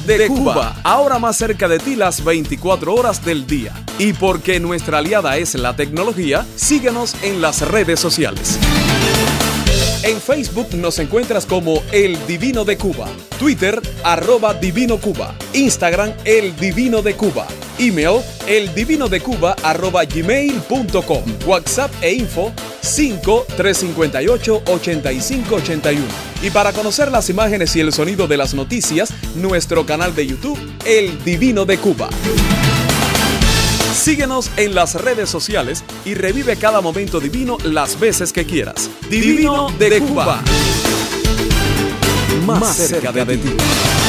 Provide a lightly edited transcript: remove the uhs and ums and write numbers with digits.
de Cuba, ahora más cerca de ti las 24 horas del día. Y porque nuestra aliada es la tecnología, síguenos en las redes sociales. En Facebook nos encuentras como El Divino de Cuba, Twitter @DivinoCuba, Instagram El Divino de Cuba, email eldivinodecuba@gmail.com, WhatsApp e info 5-358-8581. Y para conocer las imágenes y el sonido de las noticias, nuestro canal de YouTube El Divino de Cuba. Síguenos en las redes sociales y revive cada momento divino las veces que quieras. Divino de Cuba. Más cerca de ti.